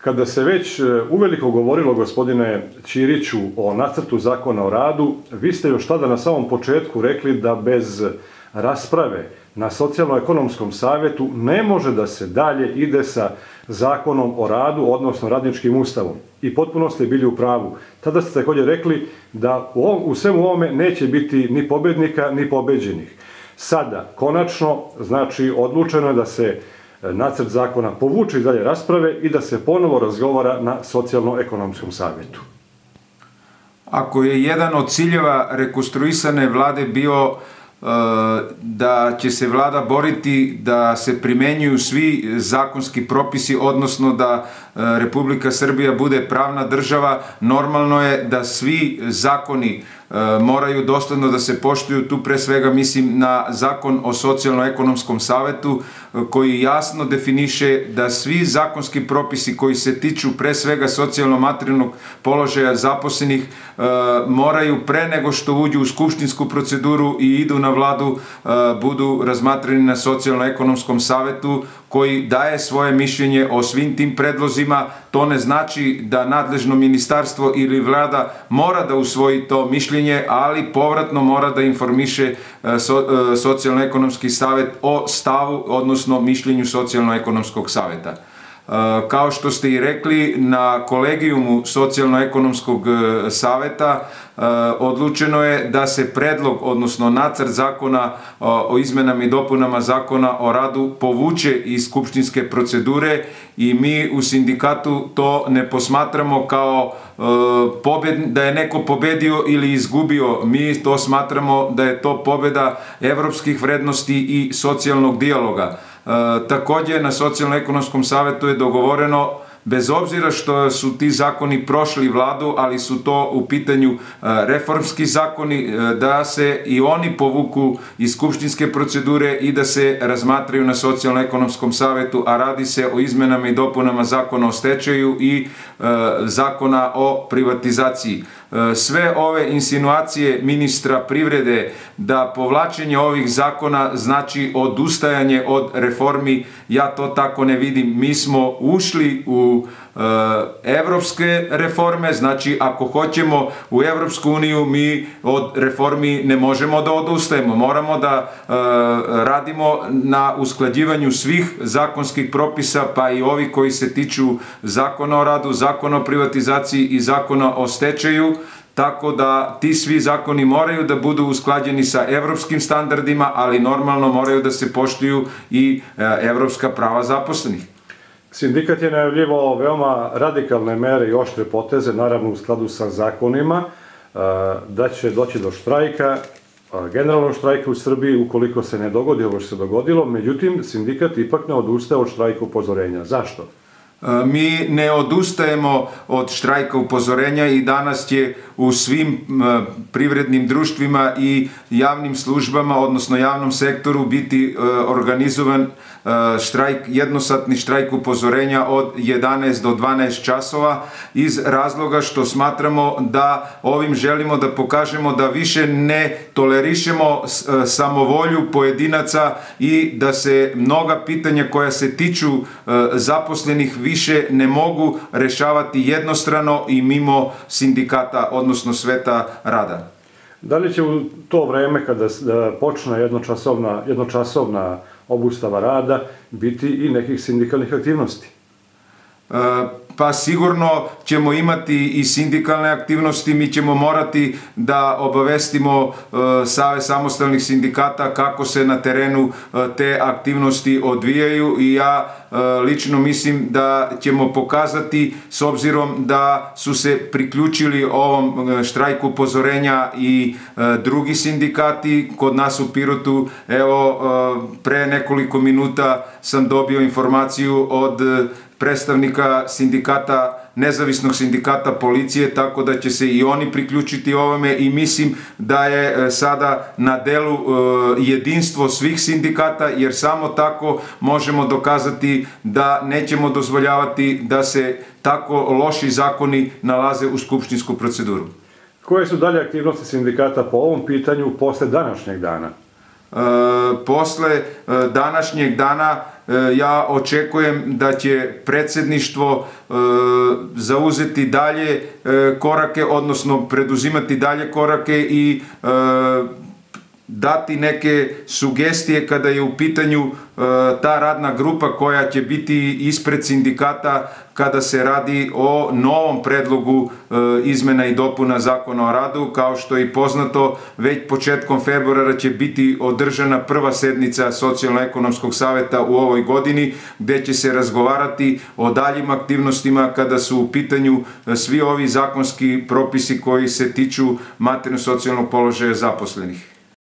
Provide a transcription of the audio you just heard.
Kada se već uveliko govorilo, gospodine Ćiriću, o nacrtu zakona o radu, vi ste još tada na samom početku rekli da bez rasprave na Socijalno-ekonomskom savetu ne može da se dalje ide sa zakonom o radu, odnosno radničkim ustavom. I potpuno ste bili u pravu. Tada ste također rekli da u svemu ovome neće biti ni pobednika, ni pobeđenih. Sada, konačno, znači, odlučeno je da se nacrt zakona povuče iz dalje rasprave i da se ponovo razgovara na Socijalno-ekonomskom savetu. Ako je jedan od ciljeva rekonstruisane vlade bio da će se vlada boriti da se primenjuju svi zakonski propisi, odnosno da Republika Srbija bude pravna država, normalno je da svi zakoni moraju dosledno da se poštuju. Tu pre svega mislim na Zakon o Socijalno-ekonomskom savetu, koji jasno definiše da svi zakonski propisi koji se tiču pre svega socijalno-materijalnog položaja zaposlenih moraju pre nego što uđu u skupštinsku proceduru i idu na vladu budu razmatrani na Socijalno-ekonomskom savetu, koji daje svoje mišljenje o svim tim predlozima. To ne znači da nadležno ministarstvo ili vlada mora da usvoji to mišljenje, ali povratno mora da informiše Socijalno-ekonomski savet o stavu, odnosno mišljenju Socijalno-ekonomskog saveta. Kao što ste i rekli, na kolegijumu Socijalno-ekonomskog saveta odlučeno je da se predlog, odnosno nacrt zakona o izmenama i dopunama zakona o radu povuče iz skupštinske procedure i mi u sindikatu to ne posmatramo kao da je neko pobedio ili izgubio. Mi to smatramo da je to pobeda evropskih vrednosti i socijalnog dijaloga. Također na Socijalno-ekonomskom savetu je dogovoreno, bez obzira što su ti zakoni prošli vladu, ali su to u pitanju reformski zakoni, da se i oni povuku iz skupštinske procedure i da se razmatraju na Socijalno-ekonomskom savetu, a radi se o izmenama i dopunama zakona o stečaju i zakona o privatizaciji. Sve ove insinuacije ministra privrede da povlačenje ovih zakona znači odustajanje od reformi, ja to tako ne vidim. Mi smo ušli u evropske reforme, znači ako hoćemo u Evropsku uniju, mi od reformi ne možemo da odustajemo. Moramo da radimo na usklađivanju svih zakonskih propisa, pa i ovi koji se tiču zakona o radu, zakona o privatizaciji i zakona o stečaju, tako da ti svi zakoni moraju da budu usklađeni sa evropskim standardima, ali normalno moraju da se poštuju i evropska prava zaposlenih. Sindikat je najavljivao veoma radikalne mere i oštre poteze, naravno u skladu sa zakonima, da će doći do štrajka, generalnog štrajka u Srbiji ukoliko se ne dogodi ovo što se dogodilo. Međutim, sindikat ipak ne odustaje od štrajka upozorenja. Zašto? Mi ne odustajemo od štrajka upozorenja i danas će u svim privrednim društvima i javnim službama, odnosno javnom sektoru, biti organizovan štrajk, jednosatni štrajk upozorenja od 11 do 12 časova, iz razloga što smatramo da ovim želimo da pokažemo da više ne tolerišemo samovolju pojedinaca i da se mnoga pitanja koja se tiču zaposlenih više ne mogu rešavati jednostrano i mimo sindikata, odnosno sveta rada. Da li će u to vreme kada počne jednočasovna obustava rada biti i nekih sindikalnih aktivnosti? Pa sigurno ćemo imati i sindikalne aktivnosti. Mi ćemo morati da obavestimo Savez samostalnih sindikata kako se na terenu te aktivnosti odvijaju i ja lično mislim da ćemo pokazati, s obzirom da su se priključili ovom štrajku upozorenja i drugi sindikati kod nas u Pirotu. Evo, pre nekoliko minuta sam dobio informaciju od predstavnika sindikata, nezavisnog sindikata policije, tako da će se i oni priključiti ovome i mislim da je sada na delu jedinstvo svih sindikata, jer samo tako možemo dokazati da nećemo dozvoljavati da se tako loši zakoni nalaze u skupštinsku proceduru. Koje su dalje aktivnosti sindikata po ovom pitanju posle današnjeg dana? Posle današnjeg dana ja očekujem da će predsjedništvo zauzeti dalje korake, odnosno preduzimati dalje korake i dati neke sugestije kada je u pitanju ta radna grupa koja će biti ispred sindikata kada se radi o novom predlogu izmena i dopuna Zakona o radu. Kao što je poznato, već početkom februara će biti održana prva sednica Socijalno-ekonomskog saveta u ovoj godini, gde će se razgovarati o daljim aktivnostima kada su u pitanju svi ovi zakonski propisi koji se tiču materijalno-socijalnog položaja zaposlenih.